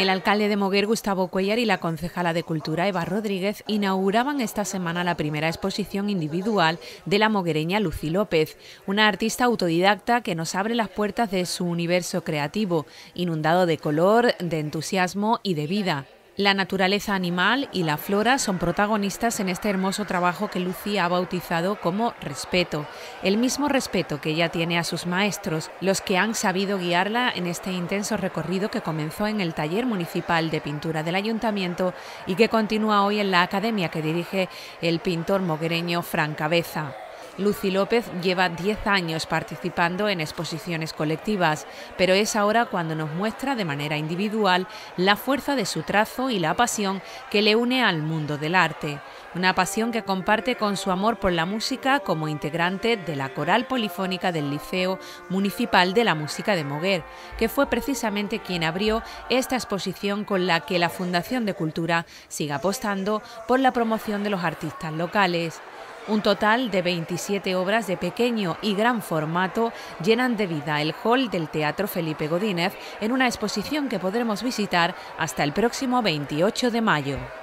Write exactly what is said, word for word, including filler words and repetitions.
El alcalde de Moguer, Gustavo Cuéllar, y la concejala de Cultura, Eva Rodríguez, inauguraban esta semana la primera exposición individual de la moguereña Lucy López, una artista autodidacta que nos abre las puertas de su universo creativo, inundado de color, de entusiasmo y de vida. La naturaleza animal y la flora son protagonistas en este hermoso trabajo que Lucy ha bautizado como Respeto, el mismo respeto que ella tiene a sus maestros, los que han sabido guiarla en este intenso recorrido que comenzó en el taller municipal de pintura del Ayuntamiento y que continúa hoy en la academia que dirige el pintor moguereño Fran Cabeza. Lucy López lleva diez años participando en exposiciones colectivas, pero es ahora cuando nos muestra de manera individual la fuerza de su trazo y la pasión que le une al mundo del arte. Una pasión que comparte con su amor por la música como integrante de la Coral Polifónica del Liceo Municipal de la Música de Moguer, que fue precisamente quien abrió esta exposición con la que la Fundación de Cultura sigue apostando por la promoción de los artistas locales. Un total de veintisiete obras de pequeño y gran formato llenan de vida el hall del Teatro Felipe Godínez en una exposición que podremos visitar hasta el próximo veintiocho de mayo.